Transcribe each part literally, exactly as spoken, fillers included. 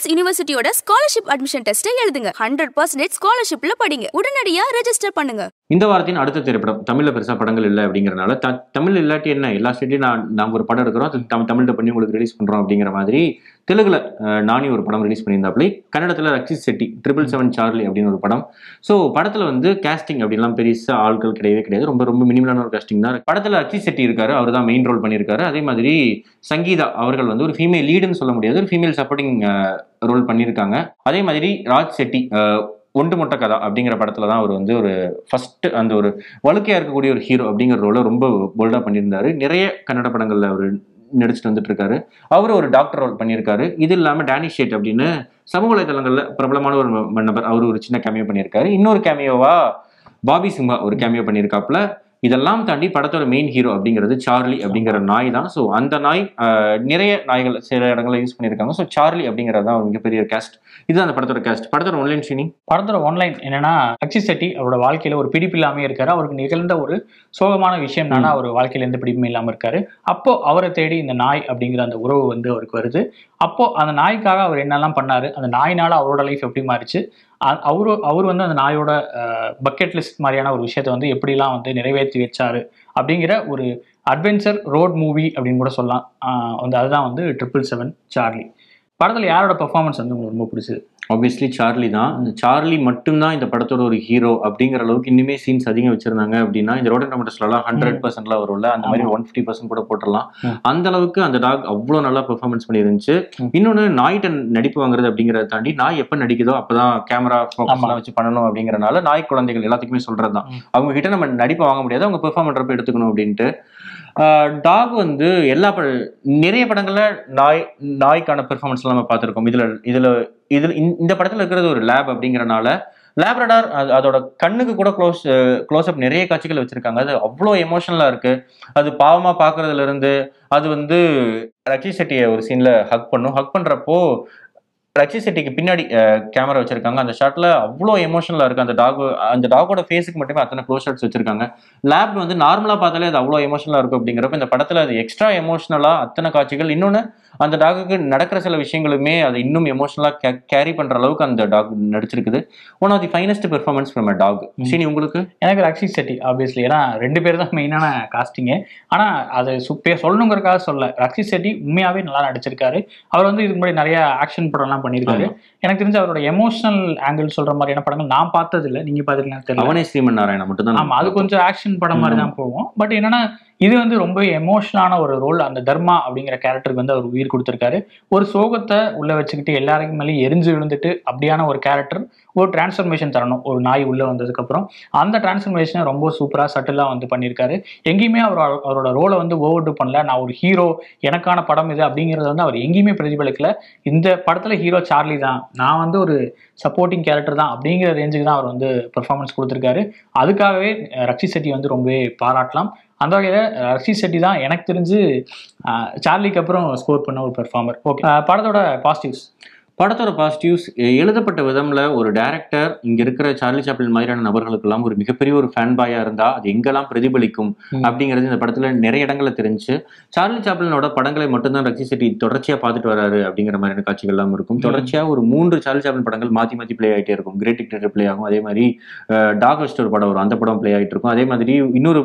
Vels University ஓட scholarship admission test எழுதுங்க. Hundred percentage ஸ்காலர்ஷிப்ல படிங்க. உடனடியா ரெஜிஸ்டர் பண்ணுங்க. இந்த வாரத்தின் அடுத்த திரைப்படம் தமிழ்ல பெருசா படங்கள் இல்லை அப்படிங்கறதுனால தமிழ் இல்லாட்டி என்ன எல்லா ஸ்டேட்லயும் நான் நாங்க ஒரு படம் எடுக்கிறோம், அது தமிழ்ல பண்ணி உங்களுக்கு ரிலீஸ் பண்றோம் அப்படிங்கிற மாதிரி தெலுங்குல நானி ஒரு படம் ரிலீஸ் பண்ணியிருந்தாப்லி. கன்னடத்துல Rakshit Shetty triple seven Charlie அப்படின்னு ஒரு படம். ஸோ படத்துல வந்து கேஸ்டிங் அப்படின்லாம் பெருசா ஆட்கள் கிடையவே கிடையாது, ரொம்ப ரொம்ப மினிமலான ஒரு கேஸ்டிங் தான். படத்துல ரக்ஷித் செட்டி இருக்காரு, அவர் தான் மெயின் ரோல் பண்ணியிருக்காரு. அதே மாதிரி சங்கீதா அவர்கள் வந்து ஒரு ஃபீமேல் லீடுன்னு சொல்ல முடியாது, ஒரு ஃபீமேல் சப்போர்ட்டிங் ரோல் பண்ணியிருக்காங்க. அதே மாதிரி ராஜ் செட்டி ஒன்று மொட்டை கதா அப்படிங்கிற படத்துல தான் அவர் வந்து ஒரு ஃபர்ஸ்ட் அந்த ஒரு வழுக்கையா இருக்கக்கூடிய ஒரு ஹீரோ அப்படிங்கிற ரோலை ரொம்ப போல்டா பண்ணியிருந்தாரு. நிறைய கன்னட படங்கள்ல அவர் நடிச்சுட்டு வந்துட்டு இருக்காரு. அவரு ஒரு டாக்டர் ரோல் பண்ணியிருக்காரு. இது இல்லாம டானிஷ் ஷேட் அப்படின்னு சமூக வலைதளங்கள்ல பிரபலமான ஒரு நபர், அவரு ஒரு சின்ன கேமியோ பண்ணியிருக்காரு. இன்னொரு கேமியோவா பாபி சிம்ஹா ஒரு கேமியோ பண்ணியிருக்காப்புல. இதெல்லாம் தாண்டி படத்தோட மெயின் ஹீரோ அப்படிங்கிறது சார்லி அப்படிங்கிற நாய் தான். ஸோ அந்த நாய் நிறைய நாய்கள் சில இடங்கள்ல யூஸ் பண்ணியிருக்காங்க. ஸோ சார்லி அப்படிங்கிறது தான் ஒரு மிகப்பெரிய கேஸ்ட். இதுதான் அந்த படத்தோட கேஸ்ட். படத்தோட ஒன்லைன் சீனி படத்தோட ஒன்லைன் என்னன்னா, ரக்ஷித் செட்டி அவரோட வாழ்க்கையில ஒரு பிடிப்பு இல்லாம இருக்காரு. அவருக்கு நிகழ்ந்த ஒரு சோகமான விஷயம் என்னன்னா, அவர் வாழ்க்கையில எந்த பிடிப்பும் இல்லாம இருக்காரு. அப்போ அவரை தேடி இந்த நாய் அப்படிங்கிற அந்த உறவு வந்து அவருக்கு வருது. அப்போ அந்த நாய்க்காக அவர் என்னெல்லாம் பண்ணாரு, அந்த நாயினால அவரோட லைஃப் எப்படி மாறிச்சு, அவரு அவர் வந்து அந்த நாயோட பக்கெட் லிஸ்ட் மாதிரியான ஒரு விஷயத்த வந்து எப்படிலாம் வந்து நிறைவேற்றி வச்சாரு அப்படிங்கிற ஒரு அட்வென்ச்சர் ரோட் மூவி அப்படின்னு கூட சொல்லலாம். வந்து அதுதான் வந்து ட்ரிபிள் செவன் சார்லி. படத்துல யாரோட பெர்ஃபார்மன்ஸ் வந்து உங்களுக்கு ரொம்ப பிடிச்சது? ஆப்வியஸ்லி சார்லி தான். இந்த சார்லி மட்டும்தான் இந்த படத்தோட ஒரு ஹீரோ அப்படிங்கிற அளவுக்கு இன்னுமே சீன்ஸ் அதிகம் வச்சிருந்தாங்க அப்படின்னா இந்த ரோட்டன் டொமேட்டோஸ்லாம் ஹண்ட்ரட் பர்சன்ட்லாம் வரும்ல, அந்த மாதிரி ஒன் ஃபிஃப்டி பர்சன்ட் கூட போட்டுடலாம். அந்த அளவுக்கு அந்த டாக் அவ்வளோ நல்லா பெர்ஃபார்மன்ஸ் பண்ணியிருந்துச்சு. இன்னொன்று நாய்கிட்ட நடிப்பு வாங்குறது அப்படிங்கிறத தாண்டி நாய் எப்போ நடிக்குதோ அப்போதான் கேமரா ஃபோக்கஸ்லாம் வச்சு பண்ணணும் அப்படிங்கிறனால நாய் குழந்தைகள் எல்லாத்துக்குமே சொல்றது தான், அவங்க கிட்ட நம்ம நடிப்பை வாங்க முடியாது, அவங்க பெர்ஃபார்ம் பண்றப்ப எடுத்துக்கணும் அப்படின்ட்டு. டாக் வந்து எல்லா பட நிறைய படங்கள்ல நாய் நாய்க்கான பெர்ஃபார்மன்ஸ் எல்லாம் நம்ம பார்த்துருக்கோம். இதுல இதுல இதுல இந்த படத்துல இருக்கிறது ஒரு லேப் அப்படிங்கறனால லேப்ரடார் அதோட கண்ணுக்கு கூட க்ளோஸ் க்ளோஸ் அப் நிறைய காட்சிகள் வச்சிருக்காங்க. அது அவ்வளோ எமோஷனலா இருக்கு. அது பாவமா பாக்குறதுல இருந்து அது வந்து ரக்ஷித் செட்டியை ஒரு சீன்ல ஹக் பண்ணும். ஹக் பண்றப்போ ரக்ஷித் செட்டிக்கு பின்னாடி கேமரா வச்சிருக்காங்க. அந்த ஷாட்ல அவ்வளோ எமோஷனலா இருக்கு. அந்த டாக் அந்த டாகோட ஃபேஸுக்கு மட்டுமே அத்தனை க்ளோஸ் ஷாட்ஸ் வச்சிருக்காங்க. லேப் வந்து நார்மலா பார்த்தாலே அது அவ்வளோ எமோஷனலா இருக்கும். அப்படிங்கிறப்ப இந்த படத்துல அது எக்ஸ்ட்ரா எமோஷனலா அத்தனை காட்சிகள். இன்னொன்னு அந்த டாகுக்கு நடக்கிற சில விஷயங்களுமே அதை இன்னும் எமோஷனலா கேரி பண்ற அளவுக்கு அந்த டாக் நடிச்சிருக்குது. One of the finest performance from a dog. Seeni உங்களுக்கு? எனக்கு ரக்ஷித் செட்டி ஆப்வியஸ்லி, ஏன்னா ரெண்டு பேர் தான் மெயினான காஸ்டிங்கு. ஆனா அது சுப்பே சொல்லணுங்கிறக்காக சொல்ல, ரக்ஷித் செட்டி உண்மையாவே நல்லா நடிச்சிருக்காரு. அவர் வந்து இதுக்கு முன்னாடி நிறைய ஆக்ஷன் படம் எல்லாம் பண்ணியிருக்காரு. எனக்கு தெரிஞ்ச அவரோட எமோஷனல் ஆங்கிள் சொல்ற மாதிரியான படங்கள் நான் பார்த்தது இல்லை, நீங்க பாத்துக்கலாம் தெரியல. அவனே ஸ்ரீமன் நாராயணன் மட்டும் தான். ஆமா, அது கொஞ்சம் ஆக்ஷன் படம் மாதிரி தான் போகும். பட் என்னன்னா இது வந்து ரொம்ப எமோஷனலான ஒரு ரோல். அந்த தர்மா அப்படிங்கிற கேரக்டருக்கு வந்து அவர் உயிர் கொடுத்திருக்காரு. ஒரு சோகத்தை உள்ள வச்சுக்கிட்டு எல்லாருக்கும் மேலேயும் எரிஞ்சு விழுந்துட்டு அப்படியான ஒரு கேரக்டர் ஒரு டிரான்ஸ்ஃபர்மேஷன் தரணும் ஒரு நாய் உள்ள வந்ததுக்கு அப்புறம். அந்த டிரான்ஸ்ஃபர்மேஷனை ரொம்ப சூப்பரா சட்டிலா வந்து பண்ணியிருக்காரு. எங்கேயுமே அவர் அவரோட ரோலை வந்து ஓவர் டூ பண்ணல. நான் ஒரு ஹீரோ, எனக்கான படம் இது அப்படிங்கறத வந்து அவர் எங்கேயுமே பிரதிபலிக்கல. இந்த படத்துல ஹீரோ சார்லி தான், நான் வந்து ஒரு சப்போர்ட்டிங் கேரக்டர் தான் அப்படிங்கிற ரேஞ்சுக்கு தான் அவர் வந்து பெர்ஃபார்மன்ஸ் கொடுத்திருக்காரு. அதுக்காகவே ரக்ஷித் செட்டி வந்து ரொம்பவே பாராட்டலாம். அந்த வகையில் ரக்ஷித் செட்டி தான் எனக்கு தெரிஞ்சு சார்லிக்கு அப்புறம் ஸ்கோர் பண்ண ஒரு பெர்ஃபார்மர். ஓகே, படத்தோட பாசிட்டிவ்ஸ். படத்தோட பாசிட்டிவ்ஸ் எழுதப்பட்ட விதம்ல ஒரு டைரக்டர் இங்க இருக்கிற சார்லி சாப்ளின் மாதிரியான நபர்களுக்கெல்லாம் ஒரு மிகப்பெரிய ஒரு ஃபேன் பாயா இருந்தா அது எங்கெல்லாம் பிரதிபலிக்கும் அப்படிங்கிறது இந்த படத்துல நிறைய இடங்கள்ல தெரிஞ்சு. சார்லி சாப்ளினோட படங்களை மட்டும்தான் ரக்ஷித் செட்டி தொடர்ச்சியா பார்த்துட்டு வராரு அப்படிங்கிற மாதிரியான காட்சிகள் எல்லாம் இருக்கும். தொடர்ச்சியா ஒரு மூன்று சார்லி சாப்ளின் படங்கள் மாத்தி மாத்தி பிளே ஆகிட்டே இருக்கும். கிரேட் டிக்டேட்டர் பிளே ஆகும், அதே மாதிரி டாக் வெஸ்ட் ஒரு படம் வரும், அந்த படம் பிளே ஆகிட்டு இருக்கும். அதே மாதிரி இன்னொரு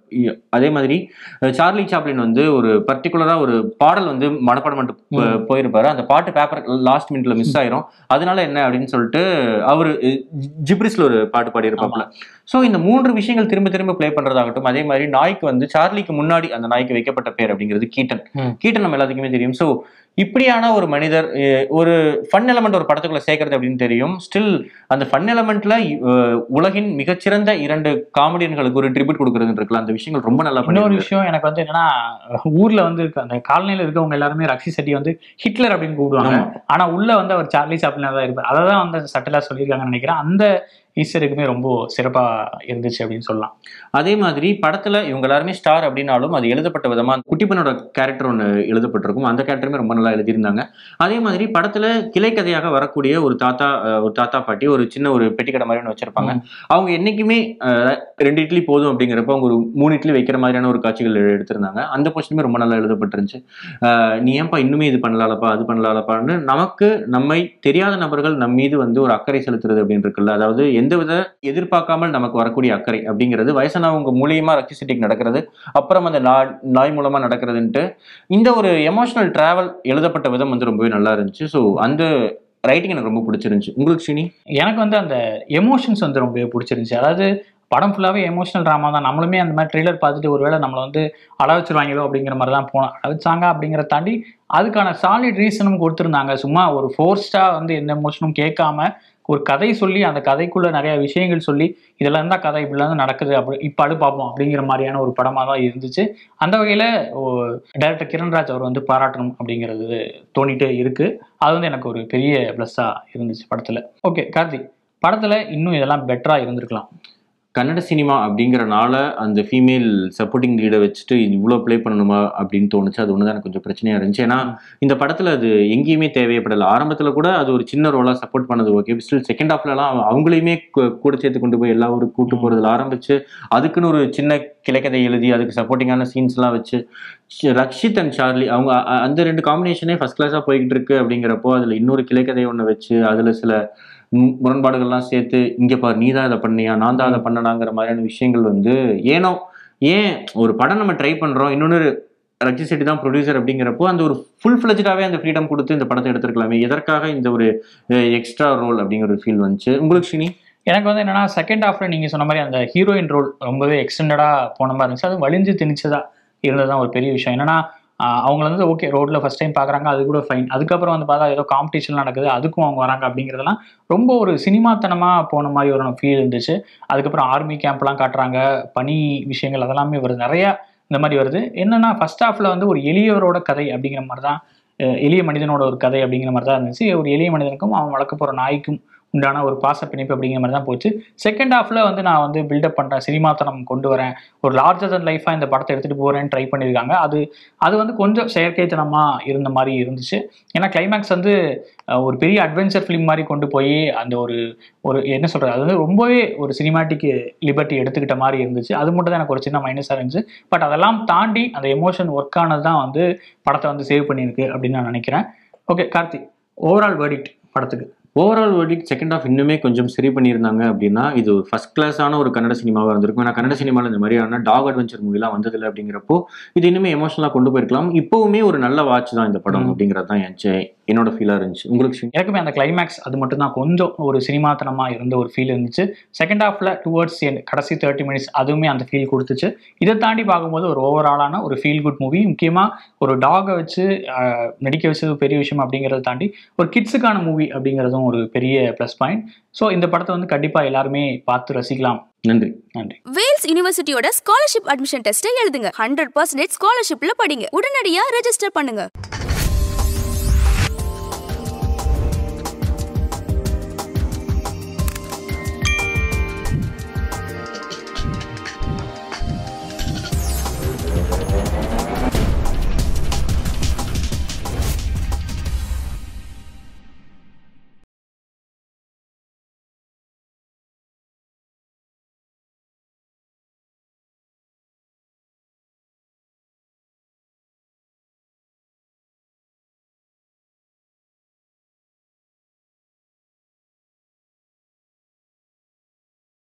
அதே மாதிரி சார்லி சாப்ளின் வந்து ஒரு பர்டிகுலரா ஒரு பாடல் வந்து மனப்பாடம் பண்ணிட்டு போயிருப்பாரு. அந்த பாட்டு பேப்பர் லாஸ்ட் மினிட்ல மிஸ் ஆயிரும். அதனால என்ன அப்படின்னு சொல்லிட்டு அவரு ஜிப்ரிஸ்ல ஒரு பாட்டு பாடி இருப்பாப்ல. சோ இந்த மூன்று விஷயங்கள் திரும்ப திரும்ப பிளே பண்றதாகட்டும். அதே மாதிரி நாய்க்கு வந்து சார்லிக்கு முன்னாடி அந்த நாய்க்கு வைக்கப்பட்ட பேர் அப்படிங்கிறது கீட்டன். கீட்டன் நம்ம எல்லாத்துக்குமே தெரியும். சோ இப்படியான ஒரு மனிதர் ஒரு ஃபன் எலமெண்ட் ஒரு படத்துக்குள்ள சேர்க்கறது அப்படின்னு தெரியும். ஸ்டில் அந்த ஃபன் எலமெண்ட்ல உலகின் மிகச்சிறந்த இரண்டு காமெடியன்களுக்கு ஒரு ட்ரிபியூட் கொடுக்கறது இருக்குல்ல, அந்த விஷயங்கள் ரொம்ப நல்லா. இன்னொரு விஷயம் எனக்கு வந்து என்னன்னா, ஊர்ல வந்து அந்த காலனியில இருக்கவங்க எல்லாருமே ரக்ஷித் செட்டி வந்து ஹிட்லர் அப்படின்னு கூப்பிடுவாங்க. ஆனா உள்ள வந்து அவர் சார்லி சாப்ளின் தான் இருப்பார். அதை தான் வந்து சட்டலா சொல்லியிருக்காங்கன்னு நினைக்கிறேன். அந்த ஈஸ்டருக்குமே ரொம்ப சிறப்பா இருந்துச்சு அப்படின்னு சொல்லலாம். அதே மாதிரி படத்துல இவங்க எல்லாருமே ஸ்டார் அப்படின்னாலும் அது எழுதப்பட்ட விதமா குட்டிப்பனோட கேரக்டர் ஒன்று எழுதப்பட்டிருக்கும். அந்த கேரக்டருமே ரொம்ப நல்லா எழுதியிருந்தாங்க. அதே மாதிரி படத்துல கிளைக்கதையாக வரக்கூடிய ஒரு தாத்தா ஒரு தாத்தா பாட்டி ஒரு சின்ன ஒரு பெட்டிக்கடை மாதிரி ஒன்று வச்சிருப்பாங்க. அவங்க என்னைக்குமே ரெண்டு இட்லி போதும் அப்படிங்கிறப்ப அவங்க ஒரு மூணு இட்லி வைக்கிற மாதிரியான ஒரு காட்சிகள் எடுத்திருந்தாங்க. அந்த போர்ஷனுமே ரொம்ப நல்லா எழுதப்பட்டிருந்துச்சு. நீ ஏன்பா இன்னுமே இது பண்ணலாலப்பா அது பண்ணலாலப்பான்னு நமக்கு நம்மை தெரியாத நபர்கள் நம் மீது வந்து ஒரு அக்கறை செலுத்துறது அப்படின்னு இருக்குல்ல, அதாவது எந்தவித எதிர்பார்க்காமல் நமக்கு வரக்கூடிய அக்கறை அப்படிங்கிறது வயசானவங்க மூலியமா ரக்ஷித் செட்டிக்கு நடக்கிறது, அப்புறம் அந்த நாய் மூலமா நடக்கிறதுன்ட்டு இந்த ஒரு எமோஷனல் டிராவல் எழுதப்பட்ட விதம் வந்து ரொம்பவே நல்லா இருந்துச்சு. ஸோ அந்த ரைட்டிங் எனக்கு ரொம்ப பிடிச்சிருந்துச்சு. உங்களுக்கு ஸ்ரீனி? எனக்கு வந்து அந்த எமோஷன்ஸ் வந்து ரொம்ப பிடிச்சிருந்துச்சு. அதாவது படம் ஃபுல்லாகவே எமோஷனல் ட்ராமா தான். நம்மளுமே அந்த மாதிரி ட்ரெய்லர் பார்த்துட்டு ஒருவேளை நம்மளை வந்து அழ வச்சுருவாங்களோ அப்படிங்கிற மாதிரி தான் போனோம். அழ வச்சாங்க அப்படிங்கிறத தாண்டி அதுக்கான சாலிட் ரீசனும் கொடுத்துருந்தாங்க. சும்மா ஒரு ஃபோர்ஸ்டாக வந்து எந்த எமோஷனும் கேட்காம ஒரு கதை சொல்லி அந்த கதைக்குள்ள நிறைய விஷயங்கள் சொல்லி இதெல்லாம் தான் கதை இப்படிலாம் தான் நடக்குது அப்படி இப்போ அடு பார்ப்போம் அப்படிங்கிற மாதிரியான ஒரு படமாக தான் இருந்துச்சு. அந்த வகையில் டைரக்டர் கிரண்ராஜ் அவர் வந்து பாராட்டணும் அப்படிங்கிறது தோணிட்டே இருக்கு. அது வந்து எனக்கு ஒரு பெரிய ப்ளஸ்ஸாக இருந்துச்சு படத்தில். ஓகே கார்த்திக், படத்தில் இன்னும் இதெல்லாம் பெட்டராக இருந்திருக்கலாம். கன்னட சினிமா அப்படிங்கிறனால அந்த ஃபீமேல் சப்போர்ட்டிங் லீடை வச்சுட்டு இவ்வளோ ப்ளே பண்ணணுமா அப்படின்னு தோணுச்சு. அது ஒன்று தான் எனக்கு கொஞ்சம் பிரச்சனையாக இருந்துச்சு. ஏன்னா இந்த படத்தில் அது எங்கேயுமே தேவைப்படலை. ஆரம்பத்தில் கூட அது ஒரு சின்ன ரோலாக சப்போர்ட் பண்ணது ஓகே. ஸ்டில் செகண்ட் ஹாஃப்லலாம் அவங்களையுமே கூட சேர்த்து கொண்டு போய் எல்லா ஒரு கூட்டு போகிறதுல ஆரம்பிச்சு அதுக்குன்னு ஒரு சின்ன கிளைக்கதை எழுதி அதுக்கு சப்போர்ட்டிங்கான சீன்ஸ்லாம் வச்சு ரக்ஷித் அண்ட் சார்லி அவங்க அந்த ரெண்டு காம்பினேஷனே ஃபர்ஸ்ட் கிளாஸாக போய்கிட்டு இருக்கு. அப்படிங்கிறப்போ அதில் இன்னொரு கிளைக்கதை ஒன்று வச்சு அதில் சில முரண்பாடுகள்லாம் சேர்த்து இங்கே பாரு நீ தான் இதை பண்ணியா நான் தான் அதை பண்ணனாங்கிற மாதிரியான விஷயங்கள் வந்து ஏனோ ஏன் ஒரு படம் நம்ம ட்ரை பண்ணுறோம், இன்னொன்று ரக்ஷித் செட்டி தான் ப்ரொடியூசர் அப்படிங்கிறப்போ அந்த ஒரு ஃபுல் ஃபிளஜ்டாகவே அந்த ஃப்ரீடம் கொடுத்து இந்த படத்தை எடுத்துருக்கலாமே, எதற்காக இந்த ஒரு எக்ஸ்ட்ரா ரோல் அப்படிங்கிற ஒரு ஃபீல் வந்துச்சு. உங்களுக்கு ஸ்ரீனி? எனக்கு வந்து என்னன்னா செகண்ட் ஹாஃப்ல நீங்க சொன்ன மாதிரி அந்த ஹீரோயின் ரோல் ரொம்பவே எக்ஸ்டெண்டடா போன மாதிரி இருந்துச்சு. அது வலிஞ்சு திணிச்சதா இருந்ததுதான் ஒரு பெரிய விஷயம். என்னன்னா அவங்க வந்து ஓகே ரோட்ல ஃபர்ஸ்ட் டைம் பாக்குறாங்க, அது கூட ஃபைன். அதுக்கப்புறம் வந்து பார்த்தா ஏதோ காம்படிஷன் நடக்குது அதுக்கும் அவங்க வராங்க அப்படிங்கிறதெல்லாம் ரொம்ப ஒரு சினிமாத்தனமா போன மாதிரி ஒரு ஃபீல் இருந்துச்சு. அதுக்கப்புறம் ஆர்மி கேம்ப்லாம் காட்டுறாங்க, பனி விஷயங்கள் அதெல்லாமே வருது, நிறைய இந்த மாதிரி வருது. என்னன்னா ஃபர்ஸ்ட் ஹாஃப்ல வந்து ஒரு எளியவரோட கதை அப்படிங்கிற மாதிரி தான், எளிய மனிதனோட ஒரு கதை அப்படிங்கிற மாதிரி தான் இருந்துச்சு. ஒரு எளிய மனிதனுக்கும் அவன் வளர்க்க போற நாய்க்கும் உண்டான ஒரு பாச பிணைப்பு அப்படிங்கிற மாதிரி தான் போச்சு. செகண்ட் ஹாஃப்ல வந்து நான் வந்து பில்டப் பண்றேன், சினிமாத்தனம் கொண்டு வரேன், ஒரு லார்ஜர் தன் லைஃபா இந்த படத்தை எடுத்துட்டு போறேன்னு ட்ரை பண்ணியிருக்காங்க. அது அது வந்து கொஞ்சம் செயற்கைத்தனமா இருந்த மாதிரி இருந்துச்சு. ஏன்னா கிளைமேக்ஸ் வந்து ஒரு பெரிய அட்வென்ச்சர் ஃபிலிம் மாதிரி கொண்டு போய் அந்த ஒரு ஒரு என்ன சொல்றது, அது வந்து ரொம்பவே ஒரு சினிமாட்டிக் லிபர்ட்டி எடுத்துக்கிட்ட மாதிரி இருந்துச்சு. அது மட்டும் தான் எனக்கு ஒரு சின்ன மைனஸாக இருந்துச்சு. பட் அதெல்லாம் தாண்டி அந்த எமோஷன் ஒர்க் ஆனது தான் வந்து படத்தை வந்து சேவ் பண்ணியிருக்கு அப்படின்னு நான் நினைக்கிறேன். ஓகே கார்த்திக், ஓவரால் வெர்டிக்ட் படத்துக்கு? ஓவரால் வெர்டிக்ட் செகண்ட் ஹாஃப் இன்னுமே கொஞ்சம் சரி பண்ணியிருந்தாங்க அப்படின்னா இது ஒரு ஃபர்ஸ்ட் கிளாஸான ஒரு கன்னட சினிமாவாக இருந்திருக்கும். ஏன்னா கன்னட சினிமாவில் இந்த மாதிரியான டாக் அட்வென்ச்சர் மூவிலாம் வந்ததில்லை. அப்படிங்கிறப்போ இது இன்னுமே எமோஷனலாக கொண்டு போயிருக்கலாம். இப்போவுமே ஒரு நல்ல வாட்ச் தான் இந்த படம் அப்படிங்கிறது தான் என் என்னோட ஃபீலாக இருந்துச்சு. உங்களுக்கு? எனக்குமே அந்த கிளைமேக்ஸ் அது மட்டும் தான் கொஞ்சம் ஒரு சினிமாத்தனமாக இருந்த ஒரு ஃபீல் இருந்துச்சு. செகண்ட் ஹாஃப்ல டுவர்ட்ஸ் என் கடைசி தேர்ட்டி மினிட்ஸ் அதுவுமே அந்த ஃபீல் கொடுத்துச்சு. இதை தாண்டி பார்க்கும்போது ஒரு ஓவராலான ஒரு ஃபீல் குட் மூவி. முக்கியமாக ஒரு டாகை வச்சு நடிக்க வச்சது பெரிய விஷயம் அப்படிங்கிறத தாண்டி ஒரு கிட்ஸுக்கான மூவி அப்படிங்கிறதும் ஒரு பெரிய ப்ளஸ் பாயிண்ட். ஸோ இந்த படத்தை வந்து கண்டிப்பாக எல்லாருமே பார்த்து ரசிக்கலாம். நன்றி. நன்றி. வேல்ஸ் யூனிவர்சிட்டியோட ஸ்காலர்ஷிப் அட்மிஷன் டெஸ்ட்டை எழுதுங்க. ஹண்ட்ரட் பர்சன்டேஜ் ஸ்காலர்ஷிப்ல படிங்க. உடனடியாக ரெஜிஸ்டர் பண்ணுங்க.